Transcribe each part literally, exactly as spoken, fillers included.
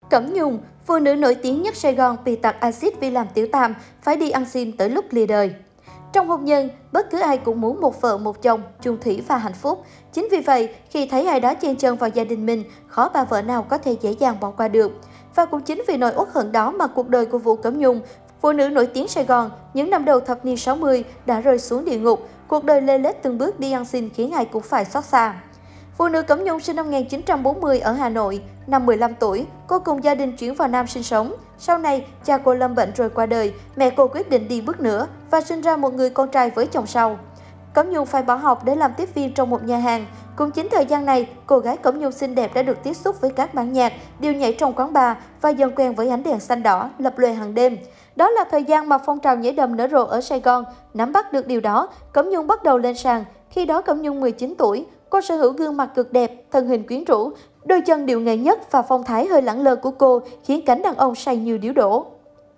Cẩm Nhung, phụ nữ nổi tiếng nhất Sài Gòn bị tạt axit vì làm tiểu tam, phải đi ăn xin tới lúc lìa đời. Trong hôn nhân, bất cứ ai cũng muốn một vợ một chồng, chung thủy và hạnh phúc. Chính vì vậy, khi thấy ai đó chen chân vào gia đình mình, khó bà vợ nào có thể dễ dàng bỏ qua được. Và cũng chính vì nỗi uất hận đó mà cuộc đời của Vũ Cẩm Nhung, phụ nữ nổi tiếng Sài Gòn, những năm đầu thập niên sáu mươi đã rơi xuống địa ngục. Cuộc đời lê lết từng bước đi ăn xin khiến ai cũng phải xót xa. Phụ nữ Cẩm Nhung sinh năm một nghìn chín trăm bốn mươi ở Hà Nội. Năm mười lăm tuổi, cô cùng gia đình chuyển vào Nam sinh sống. Sau này, cha cô lâm bệnh rồi qua đời, mẹ cô quyết định đi bước nữa và sinh ra một người con trai với chồng sau. Cẩm Nhung phải bỏ học để làm tiếp viên trong một nhà hàng. Cũng chính thời gian này, cô gái Cẩm Nhung xinh đẹp đã được tiếp xúc với các bản nhạc, điệu nhảy trong quán bar và dần quen với ánh đèn xanh đỏ, lập lòe hàng đêm. Đó là thời gian mà phong trào nhảy đầm nở rộ ở Sài Gòn. Nắm bắt được điều đó, Cẩm Nhung bắt đầu lên sàn. Khi đó Cẩm Nhung mười chín tuổi, cô sở hữu gương mặt cực đẹp, thân hình quyến rũ, đôi chân điệu nghệ nhất và phong thái hơi lẳng lơ của cô khiến cánh đàn ông say như điếu đổ.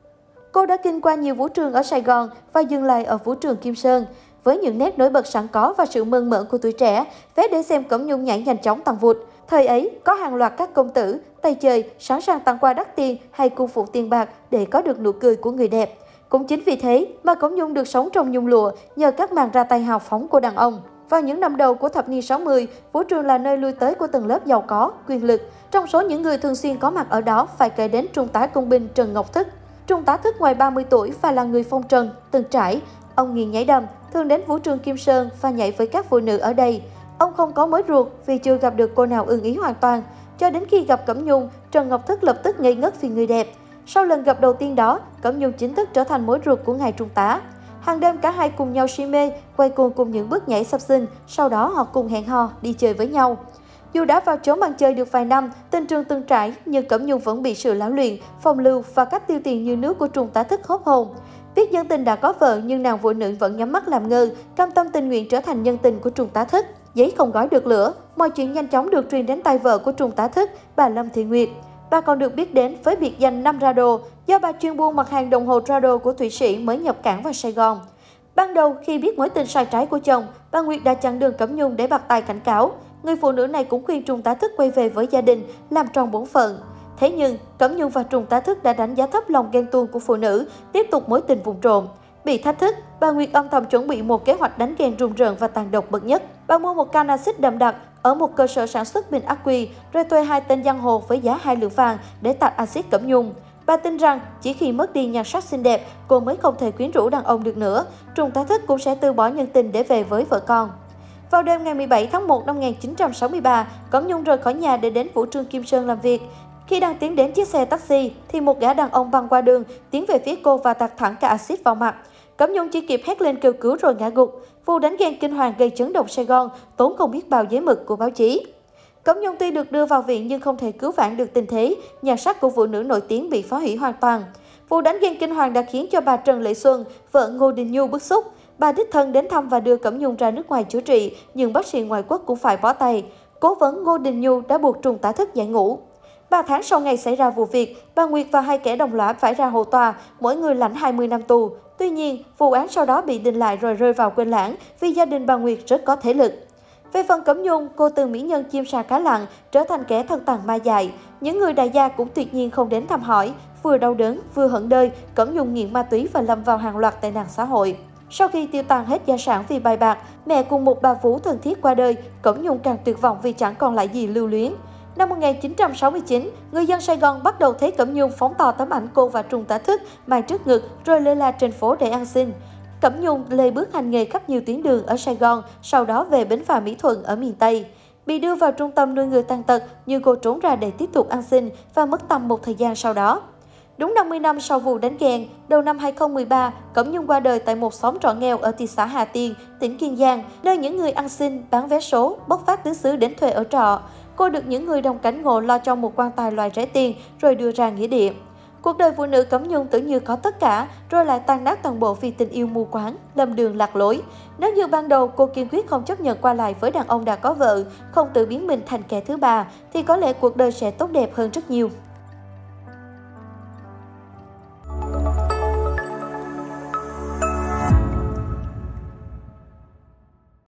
Cô đã kinh qua nhiều vũ trường ở Sài Gòn và dừng lại ở vũ trường Kim Sơn. Với những nét nổi bật sẵn có và sự mơn mởn của tuổi trẻ, vé để xem Cẩm Nhung nhảy nhanh chóng tăng vụt. Thời ấy, có hàng loạt các công tử, tay chơi sẵn sàng tặng quà đắt tiền hay cung phụ tiền bạc để có được nụ cười của người đẹp. Cũng chính vì thế mà Cẩm Nhung được sống trong nhung lụa nhờ các màn ra tay hào phóng của đàn ông. Vào những năm đầu của thập niên sáu mươi, vũ trường là nơi lui tới của tầng lớp giàu có, quyền lực. Trong số những người thường xuyên có mặt ở đó phải kể đến Trung tá Công binh Trần Ngọc Thức. Trung tá Thức ngoài ba mươi tuổi và là người phong trần, từng trải. Ông nghiền nhảy đầm, thường đến vũ trường Kim Sơn và nhảy với các phụ nữ ở đây. Ông không có mối ruột vì chưa gặp được cô nào ưng ý hoàn toàn. Cho đến khi gặp Cẩm Nhung, Trần Ngọc Thức lập tức ngây ngất vì người đẹp. Sau lần gặp đầu tiên đó, Cẩm Nhung chính thức trở thành mối ruột của ngài Trung tá. Hàng đêm cả hai cùng nhau si mê, quay cuồng cùng những bước nhảy sập sình, sau đó họ cùng hẹn hò đi chơi với nhau. Dù đã vào chốn màn chơi được vài năm, tình trường từng trải, nhưng Cẩm Nhung vẫn bị sự lão luyện, phong lưu và cách tiêu tiền như nước của Trung tá Thức hốt hồn. Biết nhân tình đã có vợ nhưng nàng phụ nữ vẫn nhắm mắt làm ngơ, cam tâm tình nguyện trở thành nhân tình của Trung tá Thức. Giấy không gói được lửa, mọi chuyện nhanh chóng được truyền đến tay vợ của Trung tá Thức, bà Lâm Thị Nguyệt. Bà còn được biết đến với biệt danh Năm Rado, do bà chuyên buôn mặt hàng đồng hồ Rado của Thụy Sĩ mới nhập cảng vào Sài Gòn. Ban đầu, khi biết mối tình sai trái của chồng, bà Nguyệt đã chặn đường Cẩm Nhung để bạc tai cảnh cáo. Người phụ nữ này cũng khuyên Trung tá Thức quay về với gia đình, làm tròn bổn phận. Thế nhưng, Cẩm Nhung và Trung tá Thức đã đánh giá thấp lòng ghen tuông của phụ nữ, tiếp tục mối tình vùng trộm. Bị thách thức, bà Nguyệt âm thầm chuẩn bị một kế hoạch đánh ghen rùng rợn và tàn độc bậc nhất. Bà mua một can axit đậm đặc ở một cơ sở sản xuất bình ắc quy, rồi thuê hai tên giang hồ với giá hai lượng vàng để tạt axit Cẩm Nhung. Bà tin rằng chỉ khi mất đi nhan sắc xinh đẹp, cô mới không thể quyến rũ đàn ông được nữa. Trung tá Thức cũng sẽ từ bỏ nhân tình để về với vợ con. Vào đêm ngày mười bảy tháng một năm một nghìn chín trăm sáu mươi ba, Cẩm Nhung rời khỏi nhà để đến vũ trường Kim Sơn làm việc. Khi đang tiến đến chiếc xe taxi, thì một gã đàn ông băng qua đường tiến về phía cô và tạt thẳng cả axit vào mặt. Cẩm Nhung chỉ kịp hét lên kêu cứu rồi ngã gục. Vụ đánh ghen kinh hoàng gây chấn động Sài Gòn, tốn không biết bao giấy mực của báo chí. Cẩm Nhung tuy được đưa vào viện nhưng không thể cứu vãn được tình thế, nhan sắc của phụ nữ nổi tiếng bị phá hủy hoàn toàn. Vụ đánh ghen kinh hoàng đã khiến cho bà Trần Lệ Xuân, vợ Ngô Đình Nhu bức xúc. Bà đích thân đến thăm và đưa Cẩm Nhung ra nước ngoài chữa trị, nhưng bác sĩ ngoại quốc cũng phải bó tay. Cố vấn Ngô Đình Nhu đã buộc Trung tá Thức giải ngũ. Ba tháng sau ngày xảy ra vụ việc, bà Nguyệt và hai kẻ đồng lõa phải ra hầu tòa, mỗi người lãnh hai mươi năm tù. Tuy nhiên, vụ án sau đó bị đình lại rồi rơi vào quên lãng vì gia đình bà Nguyệt rất có thể lực. Về phần Cẩm Nhung, cô từ mỹ nhân chim sa cá lặn trở thành kẻ thân tàn ma dại. Những người đại gia cũng tuyệt nhiên không đến thăm hỏi. Vừa đau đớn, vừa hận đời, Cẩm Nhung nghiện ma túy và lâm vào hàng loạt tệ nạn xã hội. Sau khi tiêu tàn hết gia sản vì bài bạc, mẹ cùng một bà vú thân thiết qua đời, Cẩm Nhung càng tuyệt vọng vì chẳng còn lại gì lưu luyến. Năm một nghìn chín trăm sáu mươi chín, người dân Sài Gòn bắt đầu thấy Cẩm Nhung phóng to tấm ảnh cô và Trung tá Thức mai trước ngực rồi lê la trên phố để ăn xin. Cẩm Nhung lê bước hành nghề khắp nhiều tuyến đường ở Sài Gòn, sau đó về bến phà Mỹ Thuận ở miền Tây. Bị đưa vào trung tâm nuôi người tàn tật, nhưng cô trốn ra để tiếp tục ăn xin và mất tăm một thời gian sau đó. Đúng năm mươi năm sau vụ đánh ghen, đầu năm hai nghìn không trăm mười ba, Cẩm Nhung qua đời tại một xóm trọ nghèo ở thị xã Hà Tiên, tỉnh Kiên Giang, nơi những người ăn xin, bán vé số, bốc phát tứ xứ đến thuê ở trọ. Cô được những người đồng cảnh ngộ lo cho một quan tài loại rẻ tiền rồi đưa ra nghĩa địa. Cuộc đời phụ nữ Cẩm Nhung tưởng như có tất cả, rồi lại tan nát toàn bộ vì tình yêu mù quáng, lầm đường lạc lối. Nếu như ban đầu cô kiên quyết không chấp nhận qua lại với đàn ông đã có vợ, không tự biến mình thành kẻ thứ ba, thì có lẽ cuộc đời sẽ tốt đẹp hơn rất nhiều.